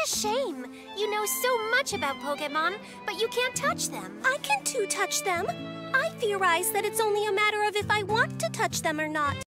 a shame. You know so much about Pokemon, but you can't touch them. I can too touch them. I theorize that it's only a matter of if I want to touch them or not.